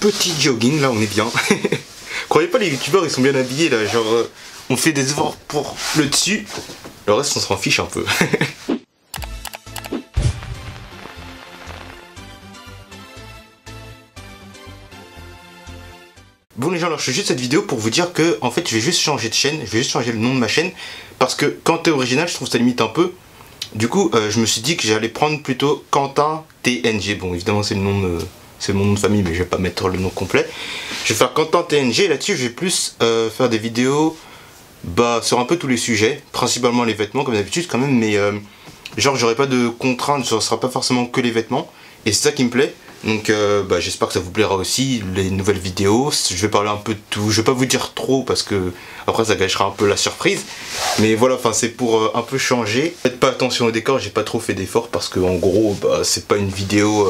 petit jogging, là on est bien. Croyez pas, les youtubeurs ils sont bien habillés là, genre on fait des efforts pour le dessus, le reste on s'en fiche un peu. Bon les gens, alors je fais juste cette vidéo pour vous dire que en fait je vais juste changer de chaîne, je vais juste changer le nom de ma chaîne, parce que quand t'es original je trouve ça limite un peu. Du coup je me suis dit que j'allais prendre plutôt Quentin TNG. Bon évidemment c'est le nom de... c'est mon nom de famille mais je vais pas mettre le nom complet. Je vais faire Quentin TNG, là-dessus je vais plus faire des vidéos sur un peu tous les sujets, principalement les vêtements comme d'habitude quand même, mais genre j'aurai pas de contraintes, ce sera pas forcément que les vêtements, et c'est ça qui me plaît. Donc j'espère que ça vous plaira aussi, les nouvelles vidéos. Je vais parler un peu de tout, je vais pas vous dire trop parce que après ça gâchera un peu la surprise. Mais voilà, enfin c'est pour un peu changer. Faites pas attention au décor, j'ai pas trop fait d'efforts parce que en gros c'est pas une vidéo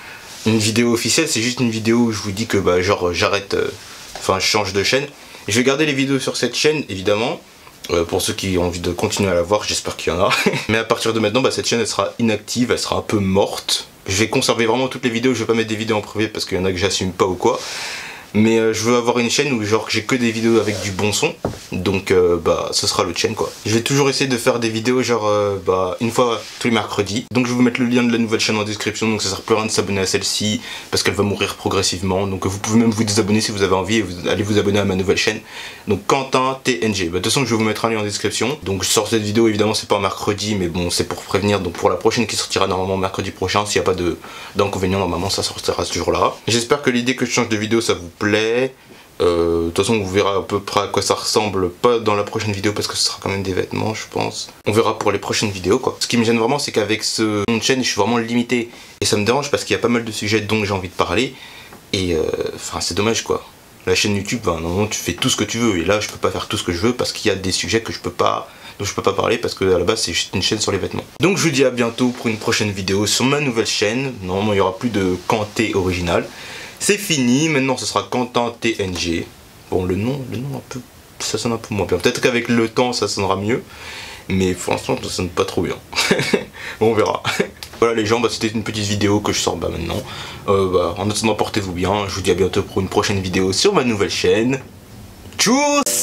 officielle, c'est juste une vidéo où je vous dis que genre j'arrête, enfin je change de chaîne. Et je vais garder les vidéos sur cette chaîne évidemment. Pour ceux qui ont envie de continuer à la voir, j'espère qu'il y en a. Mais à partir de maintenant, cette chaîne elle sera inactive, elle sera un peu morte. Je vais conserver vraiment toutes les vidéos, je vais pas mettre des vidéos en privé parce qu'il y en a que j'assume pas ou quoi. Mais je veux avoir une chaîne où genre j'ai que des vidéos avec du bon son. Donc ce sera l'autre chaîne quoi. Je vais toujours essayer de faire des vidéos genre une fois tous les mercredis. Donc je vais vous mettre le lien de la nouvelle chaîne en description. Donc ça sert plus à rien de s'abonner à celle-ci parce qu'elle va mourir progressivement. Donc vous pouvez même vous désabonner si vous avez envie et allez vous abonner à ma nouvelle chaîne. Donc Quentin TNG. De toute façon je vais vous mettre un lien en description. Donc je sors cette vidéo évidemment c'est pas un mercredi mais bon c'est pour prévenir. Donc pour la prochaine qui sortira normalement mercredi prochain, s'il n'y a pas d'inconvénient normalement ça sortira ce jour là. J'espère que l'idée que je change de vidéo ça vous plaît. De toute façon vous verrez à peu près à quoi ça ressemble, pas dans la prochaine vidéo parce que ce sera quand même des vêtements je pense. On verra pour les prochaines vidéos quoi. Ce qui me gêne vraiment c'est qu'avec ce nom de chaîne je suis vraiment limité. Et ça me dérange parce qu'il y a pas mal de sujets dont j'ai envie de parler. Et enfin c'est dommage quoi. La chaîne YouTube, normalement tu fais tout ce que tu veux. Et là je peux pas faire tout ce que je veux parce qu'il y a des sujets que je peux pas, dont je peux pas parler parce que à la base c'est juste une chaîne sur les vêtements. Donc je vous dis à bientôt pour une prochaine vidéo sur ma nouvelle chaîne. Normalement il y aura plus de Quentin original. C'est fini, maintenant ce sera Quentin TNG. Bon le nom un peu, ça sonne un peu moins bien. Peut-être qu'avec le temps ça sonnera mieux. Mais pour l'instant ça sonne pas trop bien. Bon on verra. Voilà les gens, c'était une petite vidéo que je sors maintenant. En attendant portez-vous bien, je vous dis à bientôt pour une prochaine vidéo sur ma nouvelle chaîne. Tchuss!